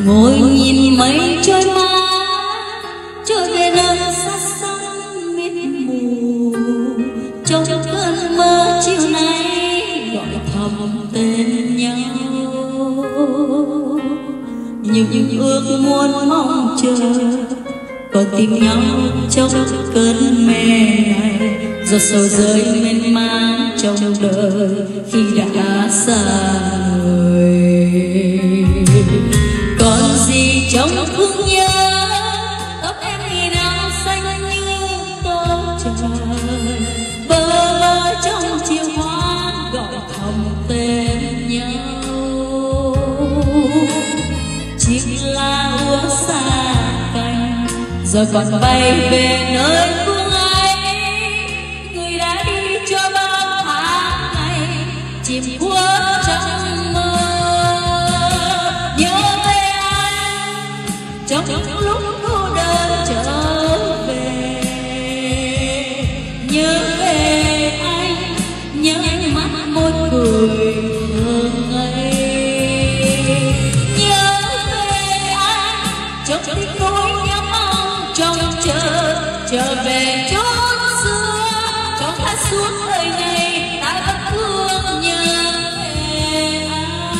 ngồi nhìn mây trôi qua, trôi về nơi xa xăm mịt mù. Trong cơn mơ chiều nay gọi thầm tên nhau, những ước muốn mong chờ còn tìm nhau trong cơn mê này. Giọt sầu rơi mênh mang trong đời khi đã xa người. Còn gì trong thương nhớ, tóc em thì nào xanh như tơ trời. Bơ vơ trong chiều hoa gọi thầm tên nhau. Chiếc lá úa xa cánh giờ còn bay về nơi phương ấy. Người đã đi cho bao tháng ngày chìm khuất trong mơ. Nhớ về anh trong những lúc cô đơn trở về. Nhớ về anh, nhớ ánh mắt môi cười thường ngày. Nhớ về anh trong tiếng nỗi nhớ mong trong trở về chốn xưa. Cho ta suốt đời này ta vẫn thương nhớ về anh.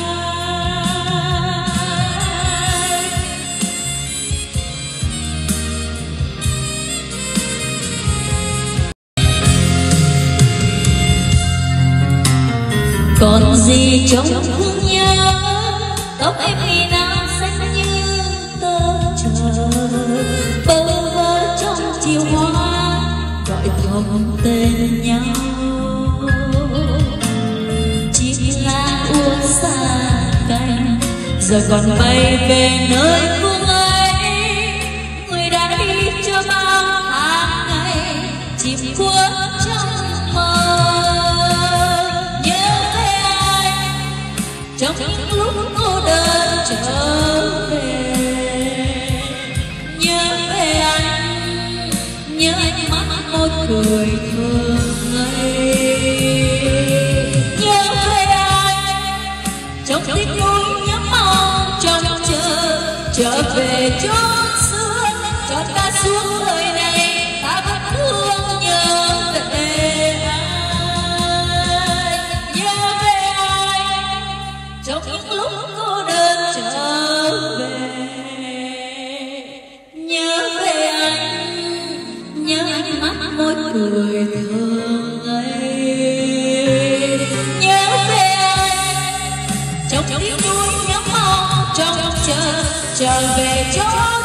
Còn gì trong thương nhớ, tóc em thì nào xanh như tơ trời. Bơ vơ trong chiều hoa gọi thầm tên nhau. Chiếc lá úa xa cánh giờ còn bay về nơi phương ấy. Người đã đi chưa bao tháng ngày chìm khuất trong mơ. Nhớ về anh trong những lúc cô đơn trở về. Nhớ về anh, nhớ ánh mắt môi cười thường ngày. Nhớ về anh trong tiếng núi nhớ mong trong trở về chốn xưa. Cho ta suốt đời này ta vẫn thương nhớ về anh. Nhớ về anh trong những lúc cô đơn trở về. Nhớ về anh, nhớ ánh mắt môi cười thường ngày. Nhớ về anh trong tiếng núi nhớ mong trong trở về chốn